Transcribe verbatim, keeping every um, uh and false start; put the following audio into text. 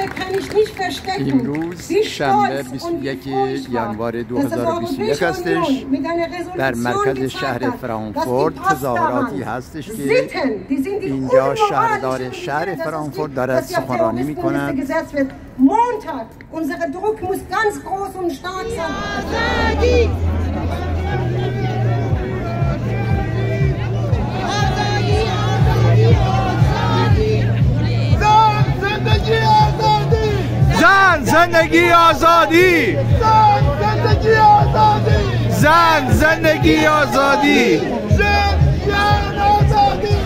امروز شنبه بیست و یکم ژانویه دو هزار و بیست و یک هستش. در مرکز شهر فرانکفورت تظاهراتی هستش که اینجا شهردار شهر فرانکفورت دارد سخنرانی می کند. زن زندگی آزادی، زن زندگی آزادی، زن زن آزادی.